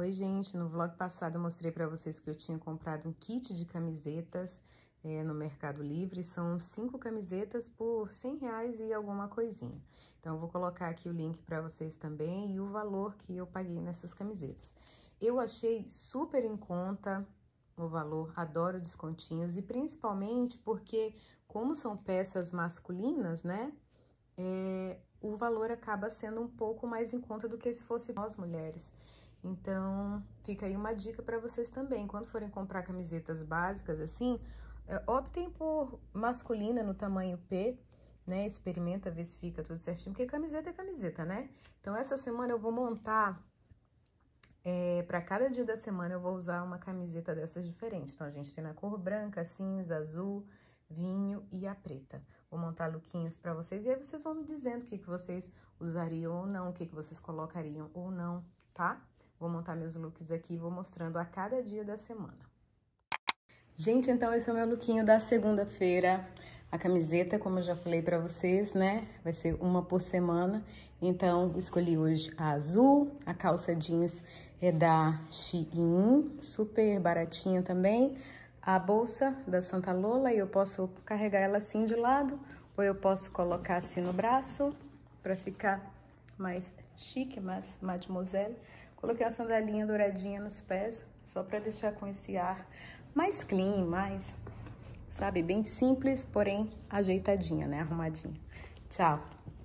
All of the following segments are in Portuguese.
Oi, gente, no vlog passado eu mostrei pra vocês que eu tinha comprado um kit de camisetas no Mercado Livre. São 5 camisetas por R$100 e alguma coisinha. Então, eu vou colocar aqui o link pra vocês também e o valor que eu paguei nessas camisetas. Eu achei super em conta o valor, adoro descontinhos e principalmente porque, como são peças masculinas, né, o valor acaba sendo um pouco mais em conta do que se fosse nós mulheres. Então, fica aí uma dica para vocês também. Quando forem comprar camisetas básicas assim, optem por masculina no tamanho P, né? Experimenta ver se fica tudo certinho, porque camiseta é camiseta, né? Então, essa semana eu vou montar, para cada dia da semana eu vou usar uma camiseta dessas diferentes. Então, a gente tem na cor branca, cinza, azul, vinho e a preta. Vou montar lookinhos para vocês e aí vocês vão me dizendo o que vocês usariam ou não, o que vocês colocariam ou não, tá? Vou montar meus looks aqui e vou mostrando a cada dia da semana. Gente, então esse é o meu lookinho da segunda-feira. A camiseta, como eu já falei pra vocês, né? Vai ser uma por semana. Então, escolhi hoje a azul. A calça jeans é da Shein, super baratinha também. A bolsa da Santa Lola, e eu posso carregar ela assim de lado, ou eu posso colocar assim no braço, pra ficar mais chique, mais mademoiselle. Coloquei uma sandalinha douradinha nos pés, só pra deixar com esse ar mais clean, mais, sabe, bem simples, porém ajeitadinha, né, arrumadinha. Tchau!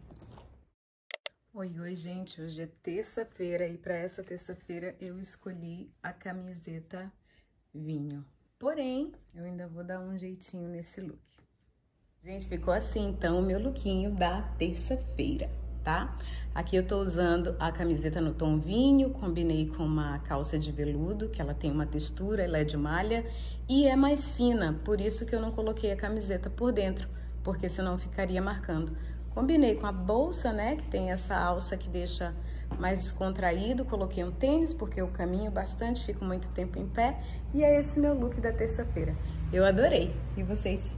Oi, gente, hoje é terça-feira e pra essa terça-feira eu escolhi a camiseta vinho. Porém, eu ainda vou dar um jeitinho nesse look. Gente, ficou assim, então, o meu lookinho da terça-feira, tá? Aqui eu tô usando a camiseta no tom vinho, combinei com uma calça de veludo, que ela tem uma textura, ela é de malha e é mais fina, por isso que eu não coloquei a camiseta por dentro, porque senão ficaria marcando. Combinei com a bolsa, né, que tem essa alça que deixa mais descontraído, coloquei um tênis, porque eu caminho bastante, fico muito tempo em pé, e é esse meu look da terça-feira. Eu adorei, e vocês?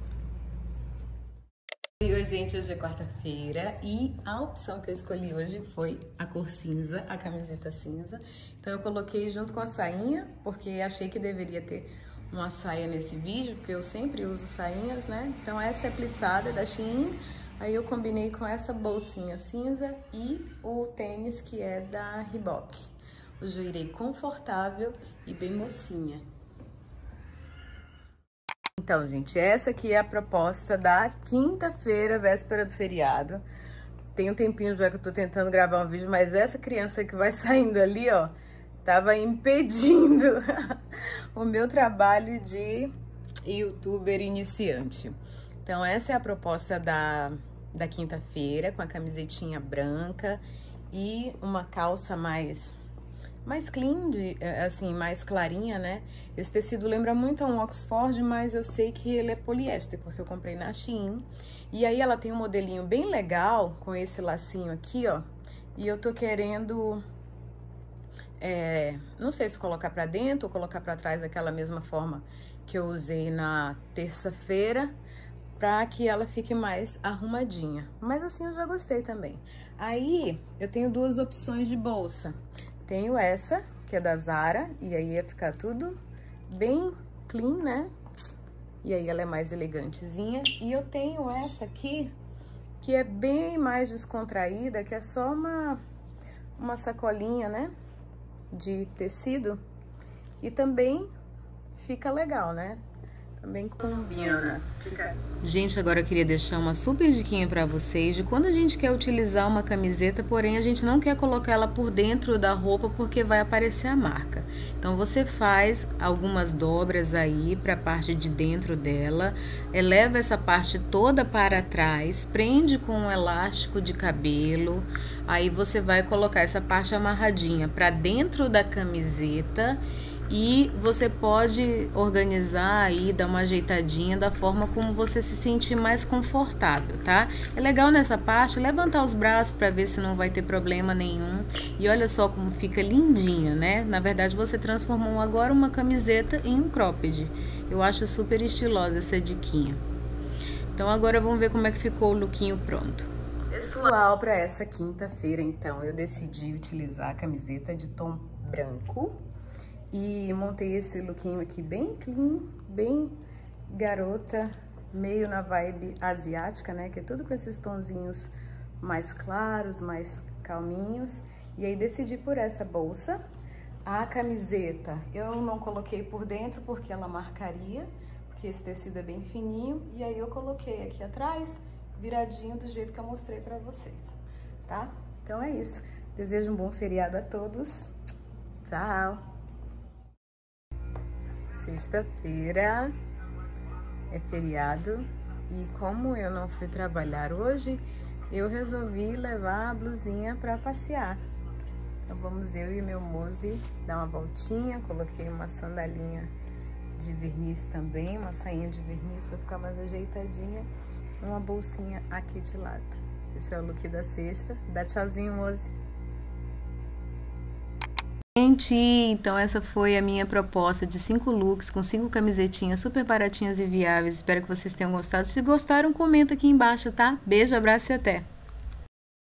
Oi, gente, hoje é quarta-feira e a opção que eu escolhi hoje foi a cor cinza, a camiseta cinza. Então eu coloquei junto com a sainha, porque achei que deveria ter uma saia nesse vídeo, porque eu sempre uso sainhas, né? Então essa é plissada da Shein, aí eu combinei com essa bolsinha cinza e o tênis que é da Reebok. Hoje eu irei confortável e bem mocinha. Então, gente, essa aqui é a proposta da quinta-feira, véspera do feriado. Tem um tempinho já que eu tô tentando gravar um vídeo, mas essa criança que vai saindo ali, ó, tava impedindo o meu trabalho de youtuber iniciante. Então, essa é a proposta da quinta-feira, com a camisetinha branca e uma calça mais clean, assim, mais clarinha, né? Esse tecido lembra muito a um Oxford, mas eu sei que ele é poliéster, porque eu comprei na Shein. E aí ela tem um modelinho bem legal, com esse lacinho aqui, ó. E eu tô querendo, não sei se colocar pra dentro ou colocar pra trás daquela mesma forma que eu usei na terça-feira, pra que ela fique mais arrumadinha. Mas assim eu já gostei também. Aí eu tenho duas opções de bolsa. Tenho essa, que é da Zara, e aí ia ficar tudo bem clean, né? E aí ela é mais elegantezinha. E eu tenho essa aqui, que é bem mais descontraída, que é só uma sacolinha, né? De tecido. E também fica legal, né? Também combina. Gente, agora eu queria deixar uma super diquinha pra vocês de quando a gente quer utilizar uma camiseta, porém a gente não quer colocar ela por dentro da roupa porque vai aparecer a marca. Então você faz algumas dobras aí pra parte de dentro dela, eleva essa parte toda para trás, prende com um elástico de cabelo, aí você vai colocar essa parte amarradinha pra dentro da camiseta. E você pode organizar aí, dar uma ajeitadinha da forma como você se sentir mais confortável, tá? É legal nessa parte levantar os braços para ver se não vai ter problema nenhum. E olha só como fica lindinha, né? Na verdade, você transformou agora uma camiseta em um cropped. Eu acho super estilosa essa diquinha. Então agora vamos ver como é que ficou o lookinho pronto. Pessoal, para essa quinta-feira, então, eu decidi utilizar a camiseta de tom branco. E montei esse lookinho aqui bem clean, bem garota, meio na vibe asiática, né? Que é tudo com esses tonzinhos mais claros, mais calminhos. E aí decidi por essa bolsa. A camiseta eu não coloquei por dentro porque ela marcaria, porque esse tecido é bem fininho. E aí eu coloquei aqui atrás, viradinho do jeito que eu mostrei pra vocês, tá? Então é isso. Desejo um bom feriado a todos. Tchau! Sexta-feira é feriado e como eu não fui trabalhar hoje, eu resolvi levar a blusinha para passear. Então vamos eu e meu Mose dar uma voltinha, coloquei uma sandalinha de verniz também, uma sainha de verniz para ficar mais ajeitadinha, uma bolsinha aqui de lado. Esse é o look da sexta. Dá tchauzinho, Mose. Gente, então essa foi a minha proposta de 5 looks com 5 camisetinhas super baratinhas e viáveis. Espero que vocês tenham gostado. Se gostaram, comenta aqui embaixo, tá? Beijo, abraço e até!